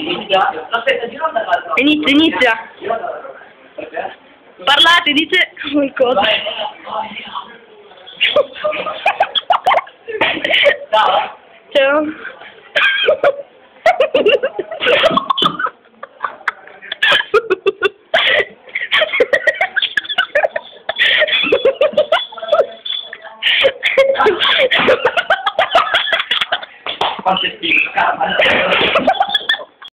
Inizia. Parlate, dite qualcosa. Ciao. Quanto è figo, calma.